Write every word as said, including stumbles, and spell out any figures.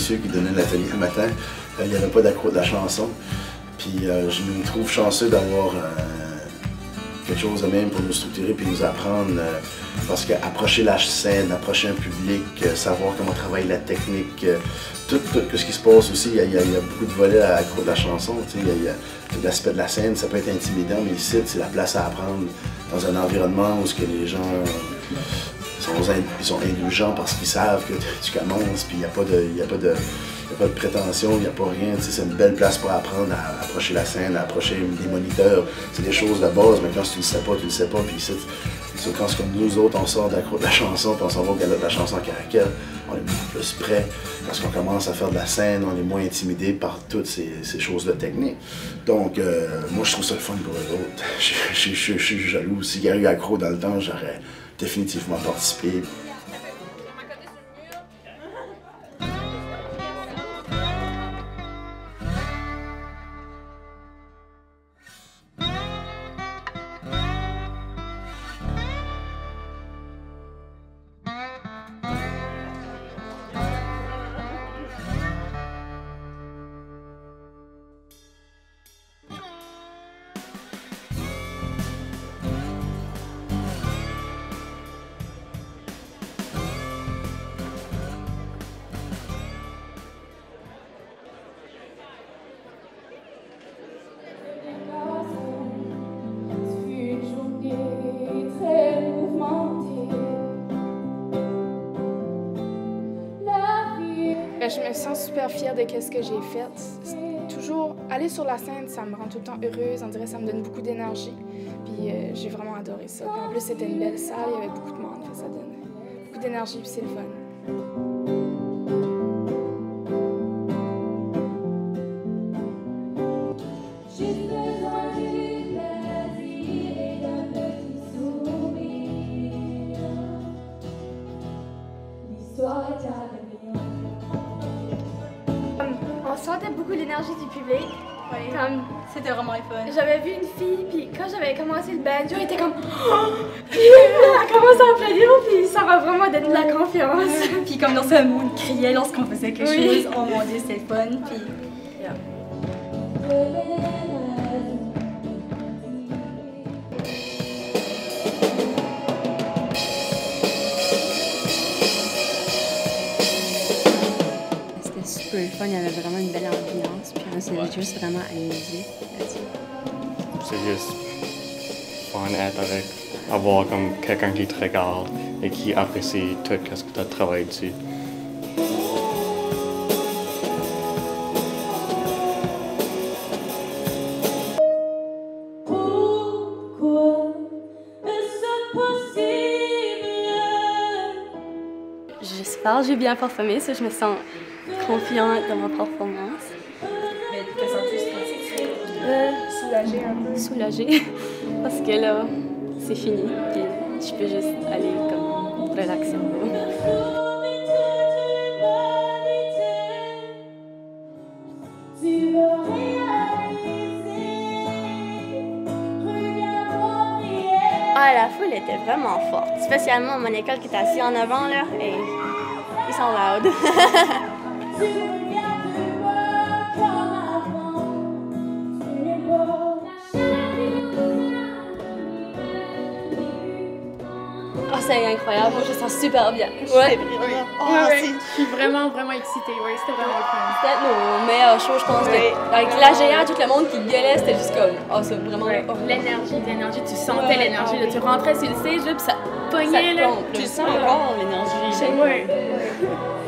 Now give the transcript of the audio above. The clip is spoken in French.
monsieur qui donnait l'atelier le matin, euh, il n'y avait pas d'accro de la chanson. Puis euh, je me trouve chanceux d'avoir euh, quelque chose de même pour nous structurer puis nous apprendre. Euh, parce qu'approcher la scène, approcher un public, euh, savoir comment travailler la technique, euh, tout, tout ce qui se passe aussi, il y, y, y a beaucoup de volets à l'accro de la chanson. Il y a, y a l'aspect de la scène, ça peut être intimidant, mais ici, c'est la place à apprendre dans un environnement où ce que les gens euh, sont, ils sont indulgents parce qu'ils savent que tu commences, puis il n'y a pas de... Y a pas de Il n'y a pas de prétention, il n'y a pas rien. C'est une belle place pour apprendre à approcher la scène, à approcher des moniteurs. C'est des choses de base, mais quand tu ne le sais pas, tu ne le sais pas. Puis c'est quand c'est comme nous autres, on sort de la chanson, puis on s'en va au gala de la chanson en caractère, on est beaucoup plus prêt. Parce qu'on commence à faire de la scène, on est moins intimidé par toutes ces, ces choses-là techniques. Donc, euh, moi, je trouve ça le fun pour eux autres. Je, je, je, je suis jaloux. S'il y a eu accro dans le temps, j'aurais définitivement participé. Je me sens super fière de ce que j'ai fait. Toujours aller sur la scène, ça me rend tout le temps heureuse. On dirait que ça me donne beaucoup d'énergie. Puis euh, j'ai vraiment adoré ça. Puis en plus, c'était une belle salle, il y avait beaucoup de monde. Ça donne beaucoup d'énergie, puis c'est le fun. On sentait beaucoup l'énergie du public. Oui. Comme c'était vraiment le fun. J'avais vu une fille, puis quand j'avais commencé le banjo, elle était comme oh! Puis elle a commencé à applaudir, puis ça m'a vraiment donné de la confiance. Puis comme dans ce monde criait lorsqu'on faisait quelque oui. chose, oh mon Dieu, c'était le fun. Puis yeah. Super le fun, il y avait vraiment une belle ambiance, puis on s'est ouais. juste vraiment amusé là-dessus. C'est juste fun d'être avec, avoir comme quelqu'un qui te regarde et qui apprécie tout ce que tu as travaillé dessus. J'espère que j'ai bien performé, ça je me sens confiante dans ma performance. Mais t'as senti stressée? Euh, soulagée un peu. Soulagée, parce que là, c'est fini, puis je peux juste aller comme relaxer un peu. Ah, la foule était vraiment forte, spécialement mon école qui était assise en avant, là, et ils sont loud. Oh, c'est incroyable, moi je sens super bien. Ouais. Oh, ouais, ouais. Je suis vraiment, vraiment excitée. Ouais, c'était vraiment le fun. C'était nos meilleures shows, je pense. Oui. Avec la géante, tout le monde qui gueulait, c'était juste comme, oh, c'est vraiment. Ouais. Oh. L'énergie, l'énergie, tu sentais ouais. l'énergie. Tu rentrais sur le stage, là, puis ça pognait. Ça là. pompe, tu sens encore l'énergie. Ouais.